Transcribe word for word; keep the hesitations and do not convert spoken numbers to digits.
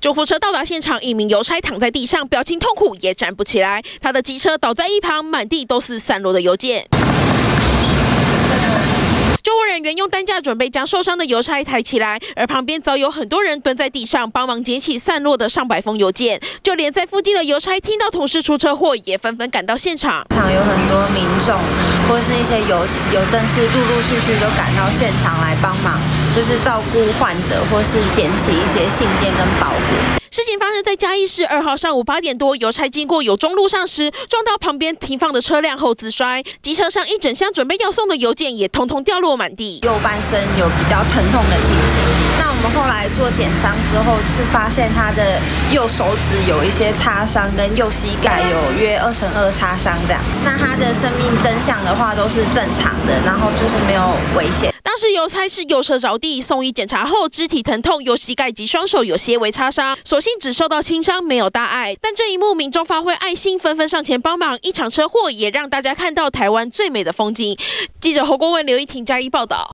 救护车到达现场，一名邮差躺在地上，表情痛苦，也站不起来。他的机车倒在一旁，满地都是散落的邮件。 救护人员用担架准备将受伤的邮差抬起来，而旁边早有很多人蹲在地上帮忙捡起散落的上百封邮件。就连在附近的邮差听到同事出车祸，也纷纷赶到现场。 场有很多民众或是一些邮邮政士陆陆续续都赶到现场来帮忙，就是照顾患者或是捡起一些信件跟包裹。 事情发生在嘉义市二号上午八点多，邮差经过友中路上时，撞到旁边停放的车辆后自摔，机车上一整箱准备要送的邮件也统统掉落满地， 右半身有比较疼痛的情形。那我们后来做检伤之后，是发现他的右手指有一些擦伤，跟右膝盖有约二乘二擦伤这样。那他的生命真相的话都是正常的，然后就是没有危险。 当时邮差是右侧着地，送医检查后肢体疼痛，右膝盖及双手有些微擦伤，所幸只受到轻伤，没有大碍。但这一幕，民众发挥爱心，纷纷上前帮忙，一场车祸也让大家看到台湾最美的风景。记者侯国文、刘一婷嘉义报道。